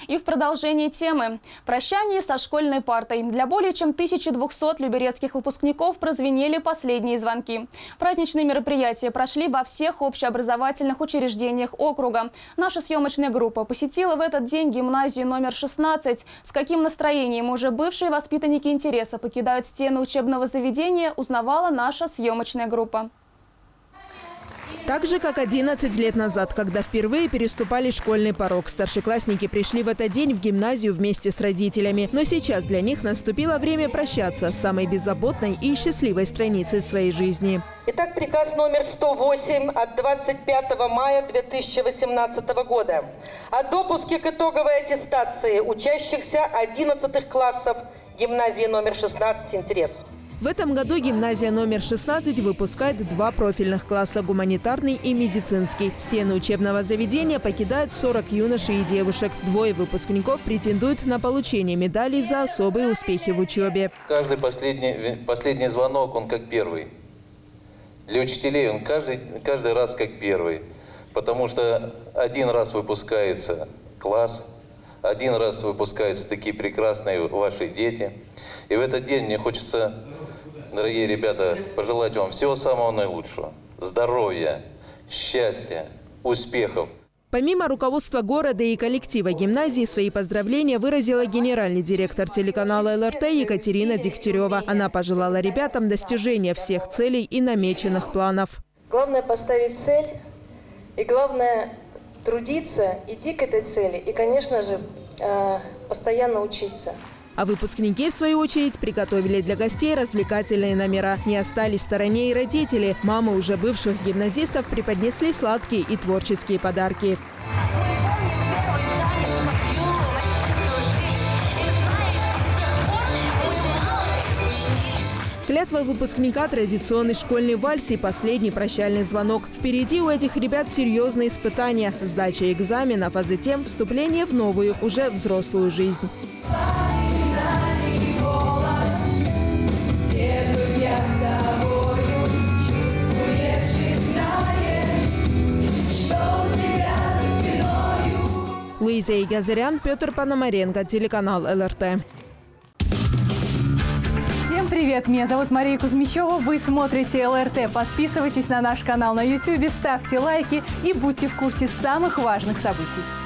И в продолжении темы «Прощание со школьной партой». Для более чем 1200 люберецких выпускников прозвенели последние звонки. Праздничные мероприятия прошли во всех общеобразовательных учреждениях округа. Наша съемочная группа посетила в этот день гимназию номер 16. С каким настроением уже бывшие воспитанники интереса покидают стены учебного заведения, узнавала наша съемочная группа. Так же, как 11 лет назад, когда впервые переступали школьный порог, старшеклассники пришли в этот день в гимназию вместе с родителями. Но сейчас для них наступило время прощаться с самой беззаботной и счастливой страницей в своей жизни. Итак, приказ номер 108 от 25 мая 2018 года о допуске к итоговой аттестации учащихся 11 классов гимназии номер 16 «Интерес». В этом году гимназия номер 16 выпускает 2 профильных класса – гуманитарный и медицинский. Стены учебного заведения покидают 40 юношей и девушек. 2 выпускников претендуют на получение медалей за особые успехи в учебе. Каждый последний звонок, он как первый. Для учителей он каждый раз как первый. Потому что один раз выпускается класс, один раз выпускаются такие прекрасные ваши дети. И в этот день мне хочется, дорогие ребята, пожелать вам всего самого наилучшего. Здоровья, счастья, успехов. Помимо руководства города и коллектива гимназии, свои поздравления выразила генеральный директор телеканала ЛРТ Екатерина Дегтярева. Она пожелала ребятам достижения всех целей и намеченных планов. Главное поставить цель, и главное трудиться, идти к этой цели и, конечно же, постоянно учиться. А выпускники, в свою очередь, приготовили для гостей развлекательные номера. Не остались в стороне и родители. Мамы уже бывших гимназистов преподнесли сладкие и творческие подарки. Клятва выпускника, традиционный школьный вальс и последний прощальный звонок. Впереди у этих ребят серьезные испытания, сдача экзаменов, а затем вступление в новую, уже взрослую жизнь. Луиза Игазарян, Петр Пономаренко, телеканал ЛРТ. Всем привет! Меня зовут Мария Кузьмичева. Вы смотрите ЛРТ. Подписывайтесь на наш канал на YouTube, ставьте лайки и будьте в курсе самых важных событий.